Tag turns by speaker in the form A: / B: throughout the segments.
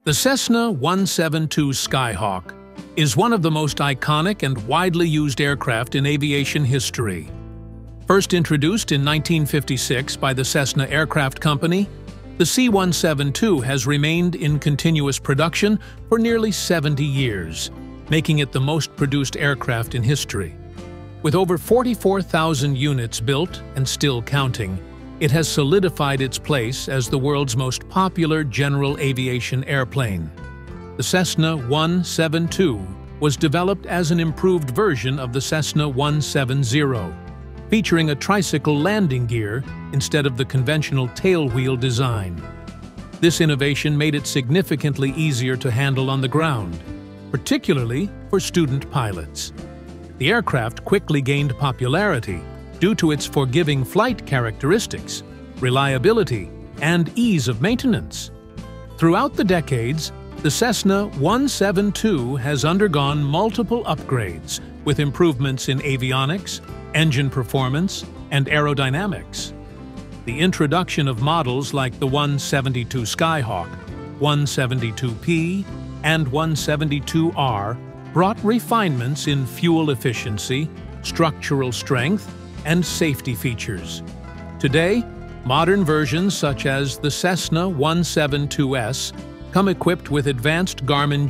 A: The Cessna 172 Skyhawk is one of the most iconic and widely used aircraft in aviation history. First introduced in 1956 by the Cessna Aircraft Company, the C-172 has remained in continuous production for nearly 70 years, making it the most produced aircraft in history. With over 44,000 units built and still counting, it has solidified its place as the world's most popular general aviation airplane. The Cessna 172 was developed as an improved version of the Cessna 170, featuring a tricycle landing gear instead of the conventional tailwheel design. This innovation made it significantly easier to handle on the ground, particularly for student pilots. The aircraft quickly gained popularity due to its forgiving flight characteristics, reliability, and ease of maintenance. Throughout the decades, the Cessna 172 has undergone multiple upgrades with improvements in avionics, engine performance, and aerodynamics. The introduction of models like the 172 Skyhawk, 172P, and 172R brought refinements in fuel efficiency, structural strength, and safety features. Today, modern versions such as the Cessna 172S come equipped with advanced Garmin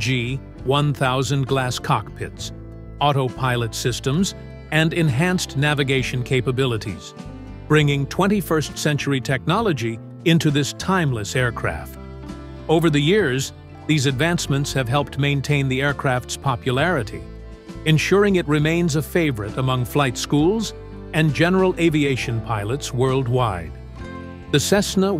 A: G1000 glass cockpits, autopilot systems, and enhanced navigation capabilities, bringing 21st century technology into this timeless aircraft. Over the years, these advancements have helped maintain the aircraft's popularity, ensuring it remains a favorite among flight schools and general aviation pilots worldwide. The Cessna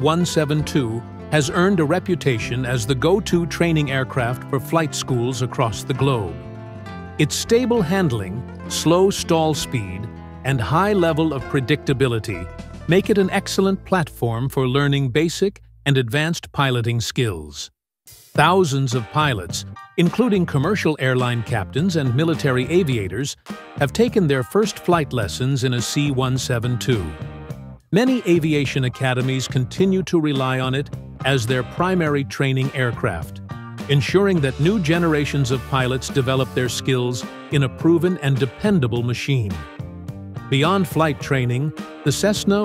A: 172 has earned a reputation as the go-to training aircraft for flight schools across the globe. Its stable handling, slow stall speed, and high level of predictability make it an excellent platform for learning basic and advanced piloting skills. Thousands of pilots, including commercial airline captains and military aviators, have taken their first flight lessons in a C-172. Many aviation academies continue to rely on it as their primary training aircraft, ensuring that new generations of pilots develop their skills in a proven and dependable machine. Beyond flight training, the Cessna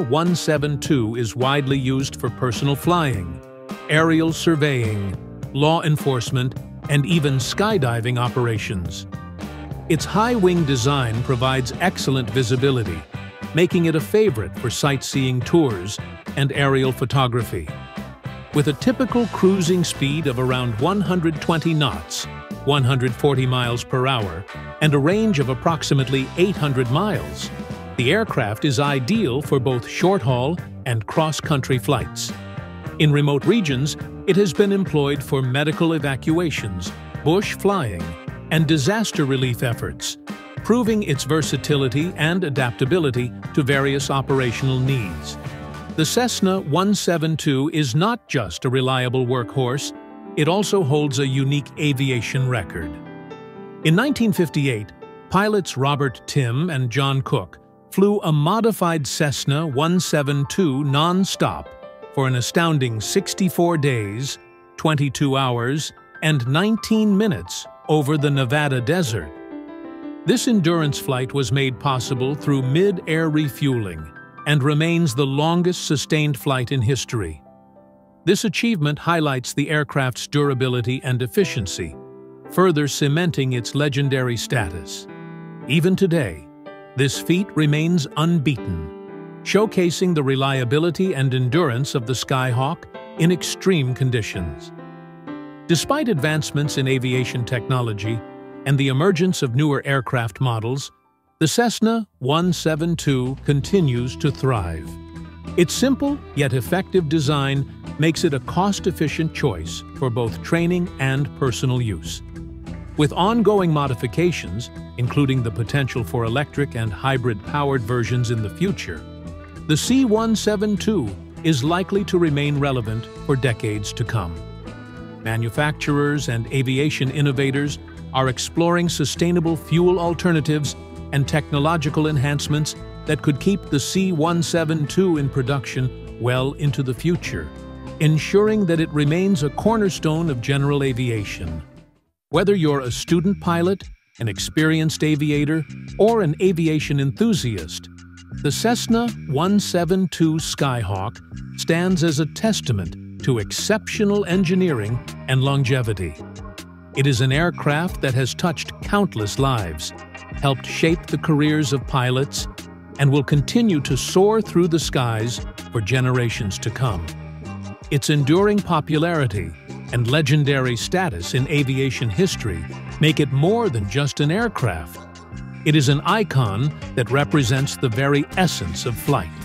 A: 172 is widely used for personal flying, aerial surveying, law enforcement, and even skydiving operations. Its high-wing design provides excellent visibility, making it a favorite for sightseeing tours and aerial photography. With a typical cruising speed of around 120 knots, 140 miles per hour, and a range of approximately 800 miles, the aircraft is ideal for both short-haul and cross-country flights. In remote regions, it has been employed for medical evacuations, bush flying, and disaster relief efforts, proving its versatility and adaptability to various operational needs. The Cessna 172 is not just a reliable workhorse, it also holds a unique aviation record. In 1958, pilots Robert Tim and John Cook flew a modified Cessna 172 non-stop for an astounding 64 days, 22 hours, and 19 minutes over the Nevada desert. This endurance flight was made possible through mid-air refueling and remains the longest sustained flight in history. This achievement highlights the aircraft's durability and efficiency, further cementing its legendary status. Even today, this feat remains unbeaten, showcasing the reliability and endurance of the Skyhawk in extreme conditions. Despite advancements in aviation technology and the emergence of newer aircraft models, the Cessna 172 continues to thrive. Its simple yet effective design makes it a cost-efficient choice for both training and personal use. With ongoing modifications, including the potential for electric and hybrid-powered versions in the future, the C-172 is likely to remain relevant for decades to come. Manufacturers and aviation innovators are exploring sustainable fuel alternatives and technological enhancements that could keep the C-172 in production well into the future. ensuring that it remains a cornerstone of general aviation. Whether you're a student pilot, an experienced aviator, or an aviation enthusiast, the Cessna 172 Skyhawk stands as a testament to exceptional engineering and longevity. It is an aircraft that has touched countless lives, helped shape the careers of pilots, and will continue to soar through the skies for generations to come. Its enduring popularity and legendary status in aviation history make it more than just an aircraft. It is an icon that represents the very essence of flight.